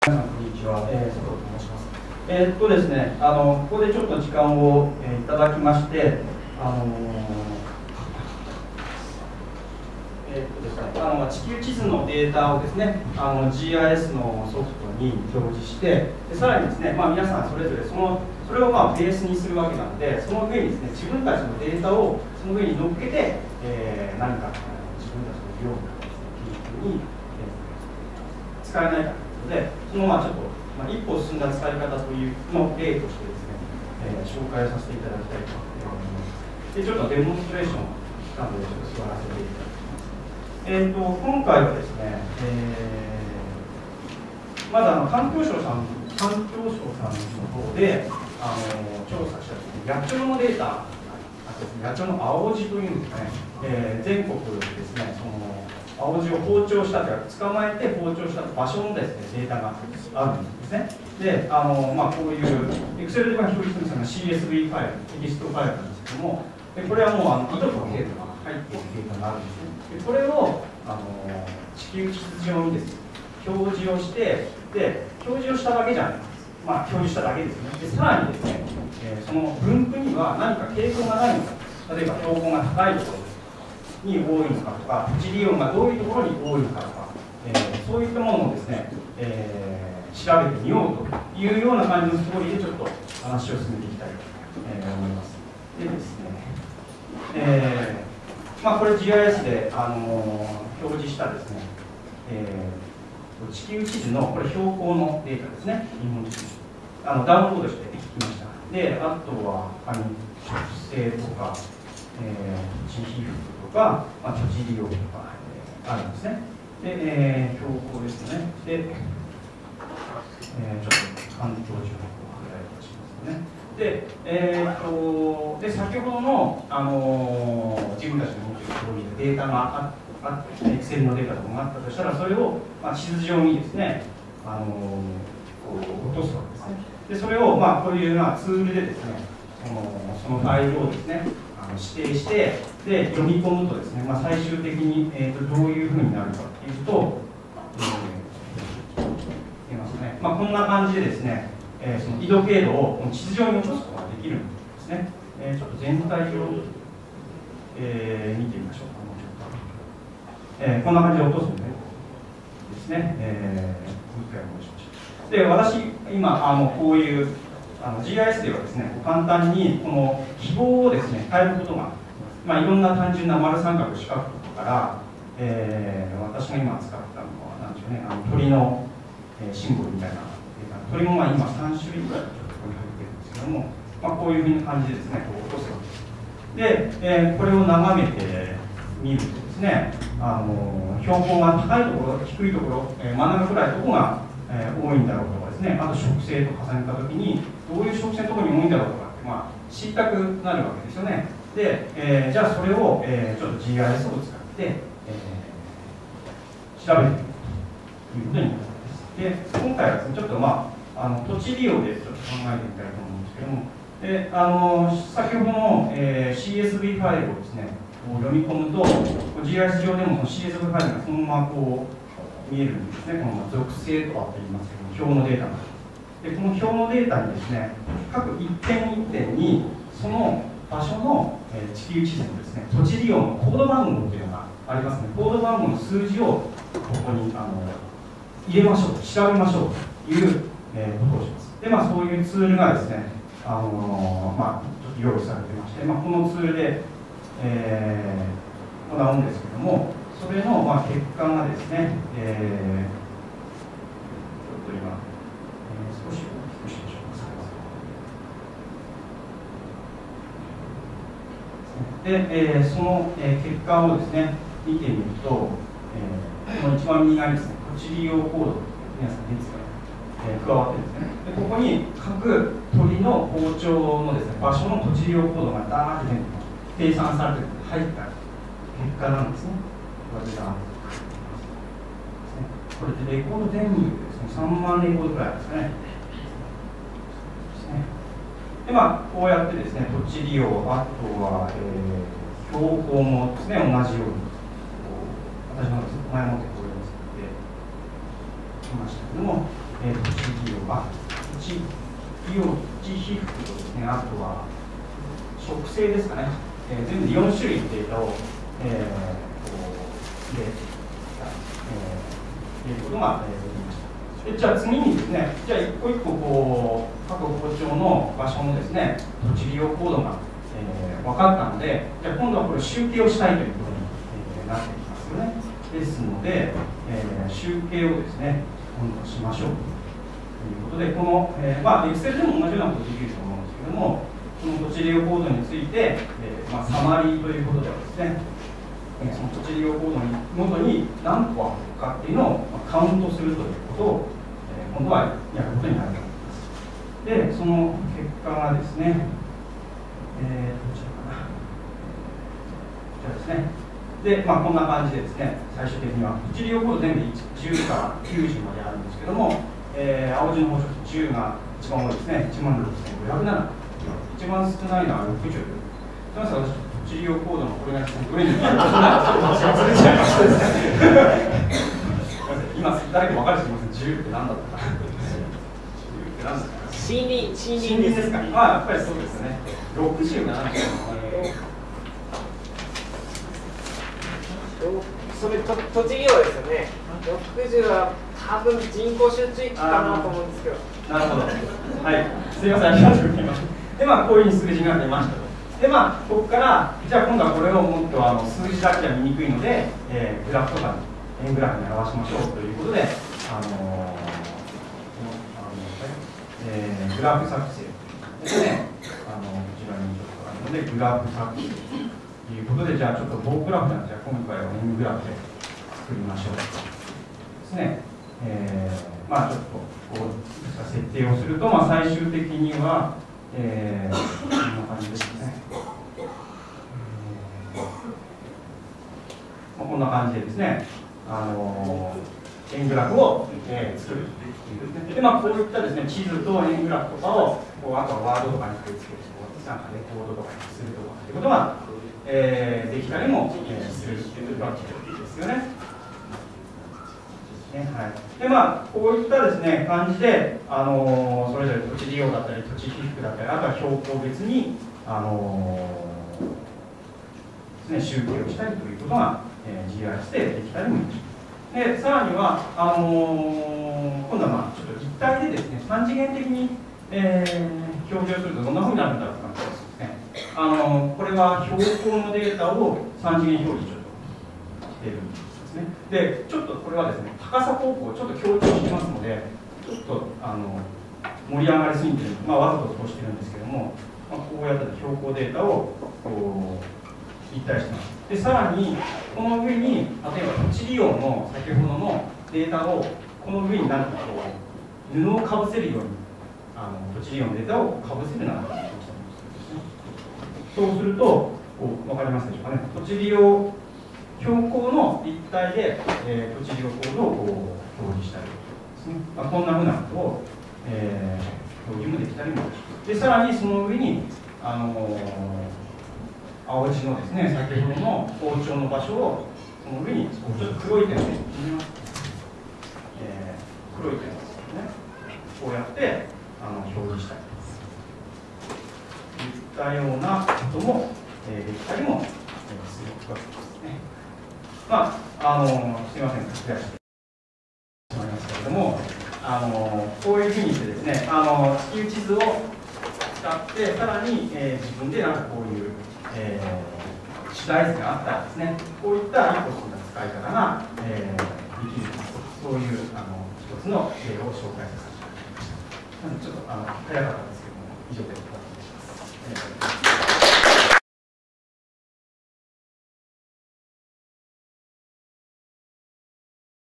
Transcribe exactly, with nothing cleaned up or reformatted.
皆さん、こんにちは。えー、佐藤と申します。えー、っとですね、あの、ここでちょっと時間を、えー、いただきまして、あのー、えー、っとですね、あの地球地図のデータをですね、あの ジーアイエス のソフトに表示して、でさらにですね、まあ、皆さんそれぞれそのそれをまあベースにするわけなので、その上にですね、自分たちのデータをその上に乗っけて、えー、何か自分たちの業務とかですね、研究に、えー、使えないかということで、そのまあちょっと、まあ、一歩進んだ使い方というの例としてですね、えー、紹介させていただきたいと思います。で、ちょっとデモンストレーションなので、ちょっと座らせていただきます。えー、と今回はですね、えー、まずあの環境省さん、環境省さんの方であの調査した野鳥のデータ、野鳥の青ジというんですかね、えー、全国ですね、その青ジを放鳥したというか、捕まえて放鳥した場所のですねデータがあるんですね。で、あのまあ、こういう Excel で表示するんですが シーエスブイ ファイル、テキストファイルなんですけども、でこれはもうあの意図と経度が入っているデータがあるんですね。でこれをあの地球地図上にですね表示をして、で表示をしただけじゃないです。まあ表示しただけですね。でさらにですね、えー、その分布には何か傾向がないのか、例えば標高が高いところに多いのかとか、土地利用がどういうところに多いのかとか、えー、そういったものをですね、えー、調べてみようというような感じのストーリーでちょっと話を進めていきたいと、えー、思います。でですね、えーまあ、これ ジーアイエス で、あのー、表示したですね、えー、地球地図のこれ標高のデータですね、日本地図あのダウンロードしてきました。で、あとは他に植生とか、えー、地皮膚とか、まあ、土地利用とか、えー、あるんですね。で、えー、標高ですね。で、えー、ちょっと関東地方を拡大しますね。で、えー、とで先ほどの、あのー、自分たちの持っている通りでデータがあって、Excel のデータとかもあったとしたら、それを、まあ、地図上にですね、あのー、落とすわけですね。で、それを、まあ、こういうようなツールでですね、そのそのファイルをですね、あの指定して、で、読み込むとですね、まあ、最終的に、えー、とどういうふうになるかっていうと、えー、見ますね。まあ、こんな感じでですね、えー、その緯度経度を地図上に落とすことができるんですね。えー、ちょっと全体を、えー、見てみましょうか。もうちょっとえー、こんな感じで落とすんでですね。えー、もう一回戻しましょう。で、私、今、あのこういうあの ジーアイエス ではですね、簡単にこの記号をですね、変えることが、まあ、いろんな単純な丸三角四角とかから、えー、私が今使ったのは、なんでしょうね、あの鳥の、えー、シンボルみたいな。これもまあ今さん種類ぐらいここに入ってるんですけども、まあ、こういうふうな感じでですね、こう落とすわけです。で、えー、これを眺めてみるとですね、あの標高が高いところ、低いところ、えー、真ん中くらいのところが、えー、多いんだろうとかですね、あと植生と重ねたときに、どういう植生のところに多いんだろうとかって、まあ、知りたくなるわけですよね。で、えー、じゃあそれを、えー、ちょっと ジーアイエス を使って、えー、調べてみるということになります。で、今回はですね、ちょっとまあ、あの土地利用でちょっと考えてみたいと思うんですけども、であの先ほどの、えー、シーエスブイ ファイルをですね、こう読み込むと、ジーアイエス 上でも シーエスブイ ファイルがそのままこう見えるんですね、この属性とかって言いますけども、表のデータが。で、この表のデータにですね、各一点一点に、その場所の、えー、地球地図のですね、土地利用のコード番号というのがありますね。コード番号の数字をここにあの入れましょう、調べましょうという、えー、ことをします。で、まあ、そういうツールがですね、あのー、まあ、ちょっと用意されてまして、まあ、このツールで、えー、行うんですけども、それの、まあ、結果がですね、えー、ちょっと今、えー、少し大きくしましょう。で、えー、その、えー、結果をですね、見てみると、えー、この一番右側にですね、土地利用コード、皆さん列が、えー、加わってるんですね。で、ここに各鳥の放鳥のですね、場所の土地利用コードがダーッと、ね、計算されて入った結果なんですね。これが、これでレコード全部ですね、さんまんレコードくらいですね。で、まあ、こうやってですね、土地利用、あとは、えー、標高もですね、同じように、私のですね、前もってこういうのを作ってきましたけども、ええー、土地利用、あ、土地利用、土地被覆とですね、あとは植生ですかね、えー、全部でよん種類のデータを、えー、こう入れてきた、えー、ということが、えー、できました。でじゃあ次にですね、じゃあ一個一個こう各校長の場所のですね、土地利用コードが、えー、分かったので、じゃあ今度はこれを集計をしたいということに、えー、なってきますよね。ですので、えー、集計をですね、今度しましょうということで、この、えー、まあ、Excel でも同じようなことできると思うんですけども、この土地利用コードについて、えーまあ、サマリーということではですね、えー、その土地利用コードにごとに何個あるかっていうのを、まあ、カウントするということを、えー、今度はやることになると思います。で、その結果がですね、えー、どちらかな、こちらですね。で、まあ、こんな感じでですね、最終的には土地利用コード全部じゅうからきゅうじゅうまであるんですけども、えー、青字の方じゅうが一番多いですね、いちまんろくせんごひゃくなな。一番少ないのはろくじゅう。すみません、私、土地利用コードのこれがですね、どれになるか忘れちゃいましたですね。今、誰か分かる人いません、じゅうって何だったかな。じゅうって何だったかな。 森林、森林森林ですか。まあ、やっぱりそうですよね。ろくじゅうななですね。 それと土地利用ですよね。ろくじゅうは多分人口集中域かなと思うんですけど。 なるほど。はい。すみません、ありがとうございます。で、まあ、こういう数字が出ましたと。で、まあ、ここから、じゃあ今度はこれをもっとあの数字だけじゃ見にくいので、えー、グラフとかに、円グラフに表しましょうということで、あのー、えー、グラフ作成ですね。あのこちらにちょっとあるので、グラフ作成ということで、じゃあちょっと棒グラフなんで、じゃあ今回は円グラフで作りましょうですね。えー、まあちょっとこう設定をすると、まあ、最終的には、えー、こんな感じですね。えーまあ、こんな感じでですね、あのー、円グラフを、えー、作るというですね。で、まあ、こういったですね、地図と円グラフとかを、こうあとはワードとかに貼り付けて、なんかレコードとかにするとかということが、えー、できたりも、えー、するというわけですよね。ね、はい、でまあ、こういったですね感じで、あのー、それぞれ土地利用だったり、土地被覆だったり、あとは標高別に、あのー、ですね、集計をしたりということが、えー、ジーアイエス でできたりもします。で、さらには、あのー、今度は、まあ、ちょっと立体でですね、さん次元的に、えー、表示をするとどんなふうになるんだろうかとですね、あのー、これは標高のデータをさん次元表示ちょっとしているんです。で、ちょっとこれはですね、高さ方向をちょっと強調してますので、ちょっとあの盛り上がりすぎてる、まあ、わざとそうしてるんですけども、まあ、こうやって標高データをこう立体してます。で、さらに、この上に、例えば土地利用の先ほどのデータを、この上になんかこう、布をかぶせるように、あの土地利用のデータをかぶせるような形にしてます。そうすると、こう分かりますでしょうかね。土地利用標高の立体で、えー、土地利用コードをこう表示したりですね、まあ、こんなふうなことを、えー、表示もできたりもします。で、さらにその上に、あのー、青字のですね、先ほどの包丁の場所を、その上にちょっと黒い点を見ます、えー、黒い点をですね、こうやってあの表示したりといったようなことも、えー、できたりも、えー、するわけですね。まあ、あのすみません、書き出してしまいますけれども、あのこういうふうにしてですね、あの地球地図を使って、さらに、えー、自分でなんかこういう、えー、主題図があったらですね、こういった一個そんな使い方が、えー、できる、そういうあの一つの例を紹介させていただきました。ちょっとあの早かったですけども、以上で。